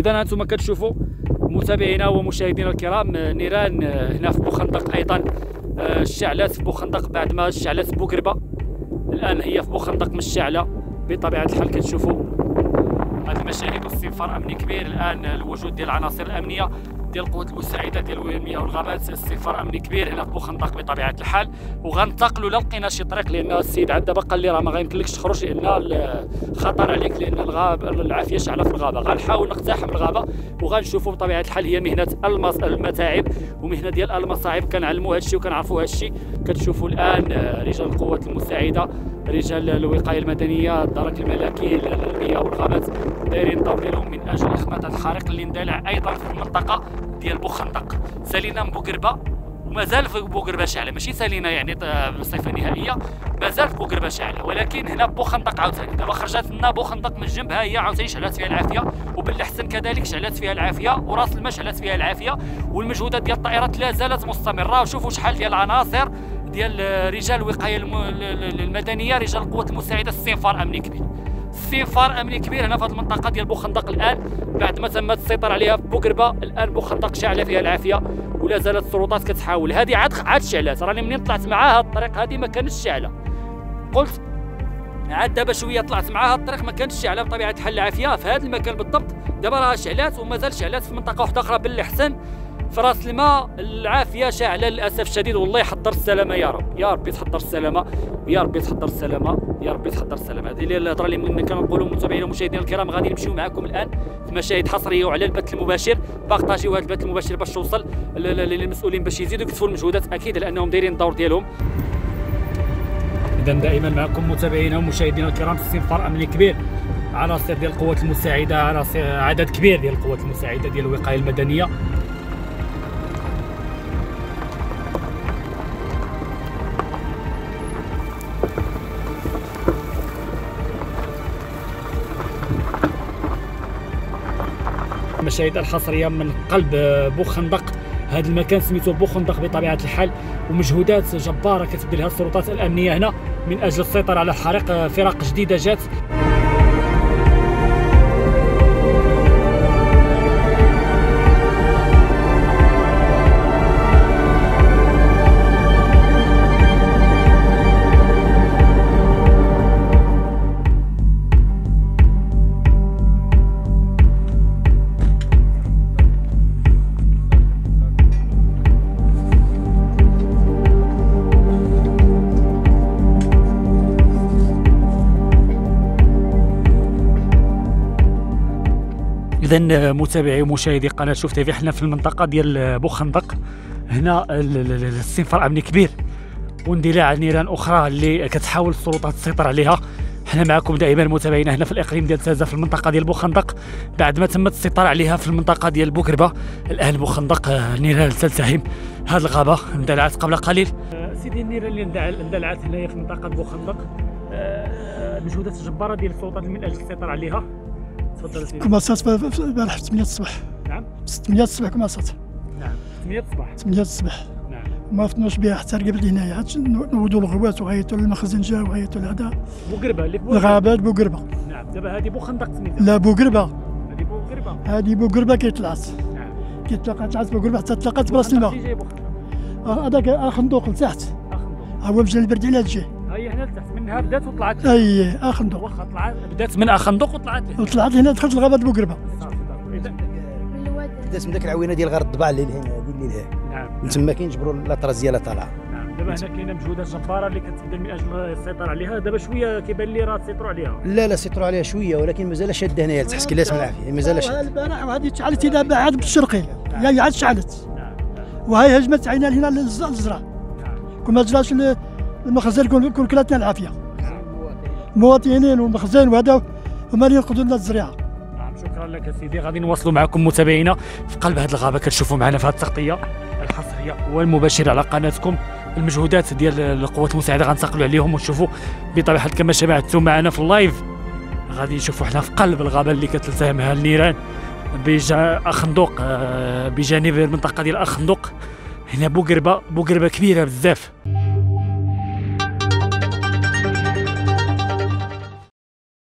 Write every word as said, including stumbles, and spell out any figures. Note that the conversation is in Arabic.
اذا انتم كتشوفوا متابعينا ومشاهدينا الكرام نيران هنا في بوخندق، ايضا اشتعلت في بوخندق بعد ما اشتعلت بوقربه. الان هي في بوخندق مشتعله بطبيعه الحال. كتشوفوا هذه المشاهد واستنفار امني كبير. الان الوجود ديال العناصر الامنيه ديال القوات المساعده ديال المياه والغابات، استنفار امني كبير هنا في بوخندق بطبيعه الحال. وغنتقلوا لا لقينا شي طريق، لان السيد عاد دابا قال لي راه ما غيمكنلكش تخرج لان خطر عليك، لان الغاب العافيه شعله في الغابه. غنحاول نقتحم الغابه وغنشوفوا بطبيعه الحال. هي مهنه المتاعب ومهنه ديال المصاعب، كنعلموا هذا الشيء وكنعرفوا هذا الشيء. كتشوفوا الان رجال القوات المساعده، رجال الوقايه المدنيه، الدرك الملكي، المياه والغابات دايرين الدور ديالهم من اجل اخماد الحريق اللي اندلع ايضا في المنطقه ديال بوخندق. سالينا من بوقربه ومازال في بوقربه شاعله، ماشي سالينا يعني بصفه نهائيه، مازال في بوقربه شاعله، ولكن هنا بوخندق عاوتاني. دابا خرجت لنا بوخندق من الجنب، ها هي عاوتاني شعلات فيها العافيه، وبالحسن كذلك شعلات فيها العافيه، وراس الماء شعلات فيها العافيه، والمجهودات ديال الطائرات لا زالت مستمره. وشوفوا شحال ديال العناصر ديال رجال الوقايه المدنيه، رجال القوات المساعده، استنفار امني كبير. استنفار امني كبير هنا في هذه المنطقه ديال بوخندق الان بعد ما تمت السيطره عليها في بوقربه. الان بوخندق شاعله فيها العافيه ولا زالت السلطات كتحاول. هذه عاد عاد شعلات، راني منين طلعت معاها الطريق هذه ما كانتش شاعله، قلت عاد دابا شويه طلعت معاها الطريق ما كانتش شاعله بطبيعه الحال العافيه في هذا المكان بالضبط. دابا راه شعلات ومازال شعلات في منطقه واحده اخرى بالحسن في راس الماء العافيه شاعله للاسف الشديد. والله يحضر السلامه يا رب، يا رب يتحضر السلامه، يا رب يتحضر السلامه، يا رب يتحضر السلامه. هذه هي الهضره اللي كنقولوا متابعينا ومشاهدينا الكرام. غادي نمشيو معكم الان في مشاهد حصريه وعلى البث المباشر. بارطاجيو هذا البث المباشر باش توصل للمسؤولين باش يزيدوا يكثفوا المجهودات اكيد، لانهم دايرين الدور ديالهم. اذا دائما معكم متابعينا ومشاهدينا الكرام استنفار امني كبير، عناصر ديال القوات المساعده، عناصر عدد كبير ديال القوات المساعده ديال الوقايه المدنيه. المشاهد الحصريه من قلب بوخندق. هذا المكان سميتو بوخندق بطبيعه الحال، ومجهودات جباره كتبذلها السلطات الامنيه هنا من اجل السيطره على الحريق. فرق جديده جات. إذا متابعي ومشاهدي قناه شوف تيفي، حنا في المنطقه ديال بوخندق. هنا الاستنفار امني كبير واندلاع نيران اخرى اللي كتحاول السلطات تسيطر عليها. حنا معكم دائما متابعينا هنا في الاقليم ديال تازه في المنطقه ديال بوخندق بعد ما تمت السيطره عليها في المنطقه ديال بوقربه. الان بوخندق نيران تلتهم هذه الغابه اندلعت قبل قليل. سيدي النيران اللي اندلعت هنايا في منطقه بوخندق، مجهودات جباره ديال السلطات من اجل السيطره عليها. تفضل سيدي. كماسات البارح في ثمانية الصباح. نعم ثمانية الصباح كماسات. نعم ثمانية الصباح. ثمانية الصباح. نعم. ما فتناش بها حتى قبل هنايا، حتى نودوا الغوات وغيطوا للمخزن جا وغيطوا لهذا. بوقربه اللي في بوقربه. الغابات بوقربه. نعم. دابا هذه بوخندق سميتها. لا بوقربه. هذه بوقربه. هذه بوقربه كيطلعت. نعم. كيطلقات طلعت بوقربه حتى تلاقات براس الماء. هذاك اخندوق لتحت. اخندوق. هو مشى للبرد على الجهه. هي هنا لتحت منها بدات وطلعت. اي اخندوق. واخا طلعت بدات من اخندوق وطلعت وطلعت هنا دخلت الغابه بوقربه. بدات من ديك العوينه ديال غير الضبع اللي هنا هذه اللي لها. نعم. من تما كينجبروا لاطرازيه لا طالعه. نعم. دابا هنا كاينه مجهودات جباره اللي كتبدا من اجل السيطره عليها. دابا شويه كيبان لي راه سيطروا عليها. لا لا سيطروا عليها شويه، ولكن مازال شاده هنايا لتحت كلات من العافيه مازال شاده. البارح وهذه تشعلت دابا عاد بالشرقي، هي عاد شعلت. نعم. وهي هجمت عينا هنا للزرع. نعم. كون ما جراش المخزن كون كلاتنا العافيه. مواطنين ومخزن وهذا هما اللي ينقذوا لنا الزريعه. نعم. شكرا لك سيدي. غادي نواصلوا معكم متابعينا في قلب هذه الغابه. كتشوفوا معنا في هذه التغطيه الحصريه والمباشره على قناتكم المجهودات ديال القوات المساعده. غنتقلوا عليهم ونشوفوا بطبيعه كما شاهدتوا معنا في اللايف. غادي نشوفوا حنا في قلب الغابه اللي كتلتهمها النيران بجا اخندوق، بجانب المنطقه ديال اخندوق. هنا بوقربه، بوقربه كبيره بزاف.